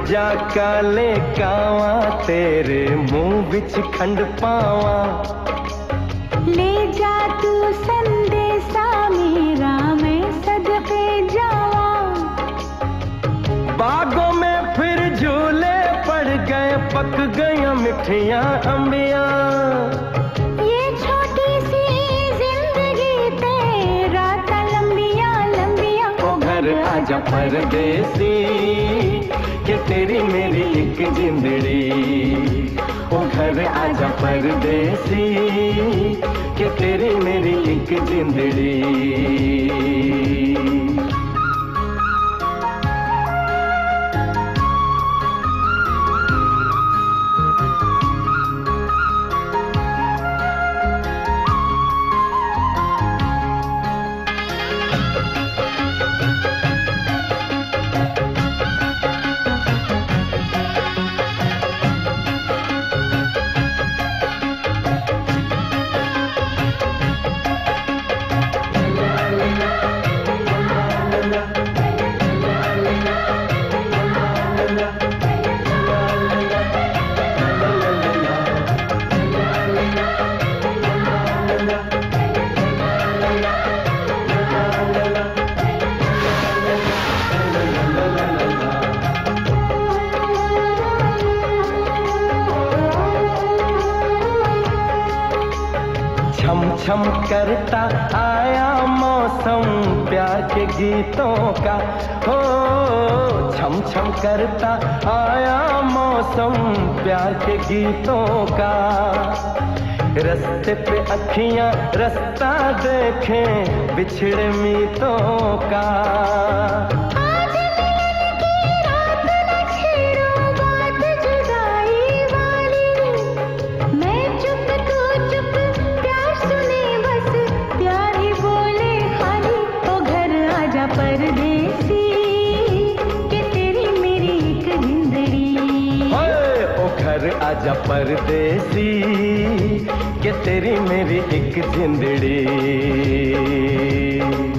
जा काले कावा तेरे मुंह बिच खंड पावा। ले जा तू संदेशा मेरा मैं सदके जावा। बागों में फिर झूले पड़ गए पक गई मिठियां अंबियां। ये छोटी सी जिंदगी तेरा लंबियां लंबियां। ओ घर आजा परदेसी कि तेरी मेरी एक जिंदड़ी। ओ घर आजा परदेसी कि तेरी मेरी एक जिंदड़ी। छम छम करता आया मौसम प्यार के गीतों का। हो छम छम करता आया मौसम प्यार के गीतों का। रस्ते पे अखियां रास्ता देखें बिछड़े मीतों का। परदेसी कि तेरी मेरी एक जिंदड़ी। ओ घर आजा परदेसी कि तेरी मेरी एक जिंदड़ी।